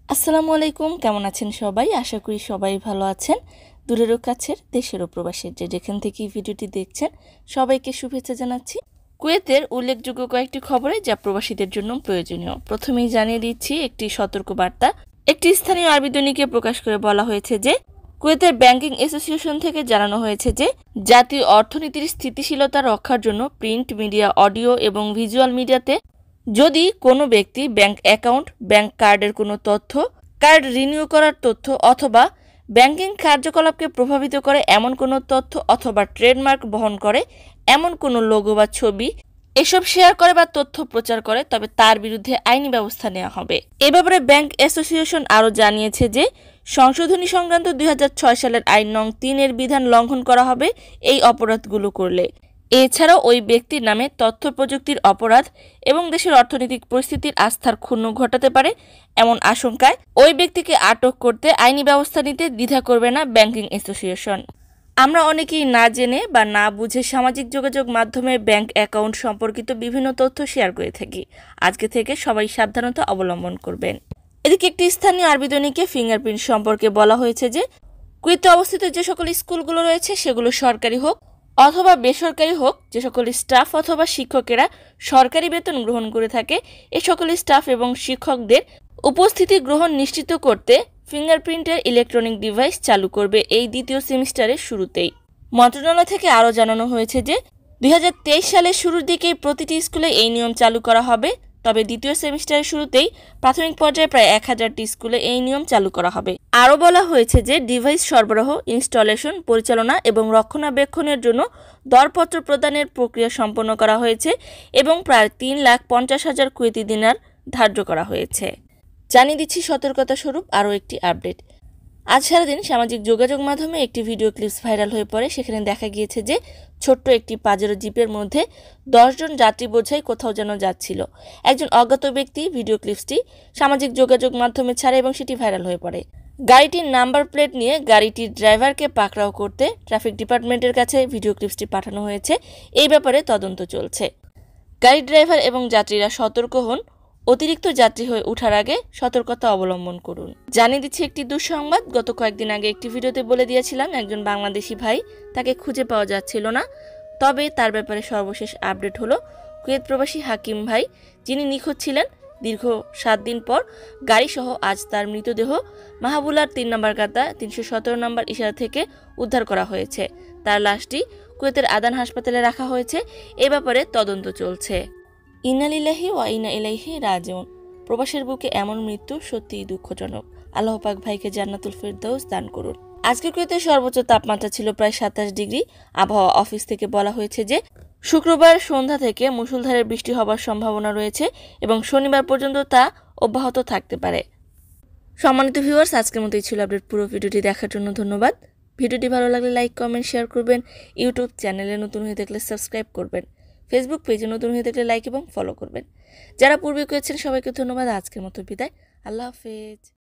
আসসালামু আলাইকুম, কেমন আছেন সবাই? আশা করি সবাই ভালো আছেন। দূরেরও কাছের, দেশেরও প্রবাসের যে যেখান থেকে এই ভিডিওটি দেখছেন সবাইকে শুভেচ্ছা জানাচ্ছি। কুয়েতের উল্লেখযোগ্য কয়েকটি খবরে যা প্রবাসীদের জন্য প্রয়োজনীয়। প্রথমেই জানিয়ে দিচ্ছি একটি সতর্ক বার্তা। একটি স্থানীয় আরবি দৈনিকে প্রকাশ করে বলা হয়েছে যে কুয়েতের ব্যাংকিং অ্যাসোসিয়েশন থেকে জানানো হয়েছে যে জাতীয় অর্থনীতির স্থিতিশীলতা রক্ষার জন্য প্রিন্ট মিডিয়া, অডিও এবং ভিজুয়াল মিডিয়াতে যদি কোনো ব্যক্তি ব্যাংক অ্যাকাউন্ট, ব্যাংক কার্ডের কোনো তথ্য, কার্ড রিনিউ করার তথ্য অথবা ব্যাংকিং কার্যকলাপকে প্রভাবিত করে এমন কোনো তথ্য অথবা ট্রেডমার্ক বহন করে এমন কোনো লোগো বা ছবি এসব শেয়ার করে বা তথ্য প্রচার করে, তবে তার বিরুদ্ধে আইনি ব্যবস্থা নেওয়া হবে। এ ব্যাপারে ব্যাংক অ্যাসোসিয়েশন আরও জানিয়েছে যে সংশোধনী সংক্রান্ত 2006 সালের আইন নং 3 এর বিধান লঙ্ঘন করা হবে এই অপরাধগুলো করলে। এছাড়াও ওই ব্যক্তির নামে তথ্য প্রযুক্তির অপরাধ এবং দেশের অর্থনৈতিক পরিস্থিতির আস্থার ক্ষুণ্ণ ঘটাতে পারে এমন আশঙ্কায় ওই ব্যক্তিকে আটক করতে আইনি ব্যবস্থা নিতে দ্বিধা করবে না ব্যাংকিং অ্যাসোসিয়েশন। আমরা অনেকেই না জেনে বা না বুঝে সামাজিক যোগাযোগ মাধ্যমে ব্যাংক অ্যাকাউন্ট সম্পর্কিত বিভিন্ন তথ্য শেয়ার করে থাকি। আজকে থেকে সবাই সাবধানতা অবলম্বন করবেন। এদিকে একটি স্থানীয় আরবি দৈনিকে ফিঙ্গারপ্রিন্ট সম্পর্কে বলা হয়েছে যে কুয়েতে অবস্থিত যে সকল স্কুলগুলো রয়েছে সেগুলো সরকারি হোক অথবা বেসরকারি হোক, যে সকল স্টাফ অথবা শিক্ষকেরা সরকারি বেতন গ্রহণ করে থাকে এ সকল স্টাফ এবং শিক্ষকদের উপস্থিতি গ্রহণ নিশ্চিত করতে ফিঙ্গারপ্রিন্টের ইলেকট্রনিক ডিভাইস চালু করবে এই দ্বিতীয় সেমিস্টারের শুরুতেই। মন্ত্রণালয় থেকে আরও জানানো হয়েছে যে 2023 সালের শুরুর দিকেই প্রতিটি স্কুলে এই নিয়ম চালু করা হবে, তবে দ্বিতীয় সেমিস্টারের শুরুতেই প্রাথমিক পর্যায়ে প্রায় 1000টি স্কুলে এই নিয়ম চালু করা হবে। আরও বলা হয়েছে যে ডিভাইস সরবরাহ, ইনস্টলেশন, পরিচালনা এবং রক্ষণাবেক্ষণের জন্য দরপত্র প্রদানের প্রক্রিয়া সম্পন্ন করা হয়েছে এবং প্রায় 3,50,000 কুয়েতি দিনার ধার্য করা হয়েছে। জানিয়ে দিচ্ছি সতর্কতা স্বরূপ আরও একটি আপডেট। আজ সারাদিন সামাজিক যোগাযোগ মাধ্যমে একটি ভিডিও ক্লিপস ভাইরাল হয়ে পড়ে। সেখানে দেখা গিয়েছে যে ছোট্ট একটি পাজেরো জিপের মধ্যে 10 জন যাত্রী বোঝাই কোথাও যেন যাচ্ছিল। একজন অজ্ঞাত ব্যক্তি ভিডিও ক্লিপসটি সামাজিক যোগাযোগ মাধ্যমে ছাড়ে এবং সেটি ভাইরাল হয়ে পড়ে। গাড়িটির নাম্বার প্লেট নিয়ে গাড়িটির ড্রাইভারকে পাকড়াও করতে ট্রাফিক ডিপার্টমেন্টের কাছে ভিডিও ক্লিপসটি পাঠানো হয়েছে। এই ব্যাপারে তদন্ত চলছে। গাড়ির ড্রাইভার এবং যাত্রীরা সতর্ক হন, অতিরিক্ত যাত্রী হয়ে ওঠার আগে সতর্কতা অবলম্বন করুন। জানিয়ে দিচ্ছি একটি দুঃসংবাদ। গত কয়েকদিন আগে একটি ভিডিওতে বলে দিয়েছিলাম একজন বাংলাদেশি ভাই, তাকে খুঁজে পাওয়া যাচ্ছিল না। তবে তার ব্যাপারে সর্বশেষ আপডেট হলো কুয়েত প্রবাসী হাকিম ভাই, যিনি নিখোঁজ ছিলেন, দীর্ঘ 7 দিন পর গাড়িসহ আজ তার মৃতদেহ মাহাবুলার 3 নম্বর কাতা 317 নম্বর ইশারা থেকে উদ্ধার করা হয়েছে। তার লাশটি কুয়েতের আদান হাসপাতালে রাখা হয়েছে। এ ব্যাপারে তদন্ত চলছে। ইন্না লিল্লাহি ওয়া ইন্না ইলাইহি রাজিউন। প্রবাসের বুকে এমন মৃত্যু সত্যিই দুঃখজনক। আল্লাহ পাক ভাইকে জান্নাতুল ফেরদাউস দান করুন। আজকে কুয়েতের সর্বোচ্চ তাপমাত্রা ছিল প্রায় 27 ডিগ্রি। আবহাওয়া অফিস থেকে বলা হয়েছে যে শুক্রবার সন্ধ্যা থেকে মুষলধারে বৃষ্টি হবার সম্ভাবনা রয়েছে এবং শনিবার পর্যন্ত তা অব্যাহত থাকতে পারে। সম্মানিত ভিউয়ার্স, আজকের মতোই ছিল আপডেট। পুরো ভিডিওটি দেখার জন্য ধন্যবাদ। ভিডিওটি ভালো লাগলে লাইক, কমেন্ট, শেয়ার করবেন। ইউটিউব চ্যানেলে নতুন হয়ে থাকলে সাবস্ক্রাইব করবেন। ফেসবুক পেজে নতুন হয়ে থাকলে লাইক এবং ফলো করবেন। যারা পূর্বে করেছেন সবাইকে ধন্যবাদ। আজকের মতো বিদায়। আল্লাহ হাফেজ।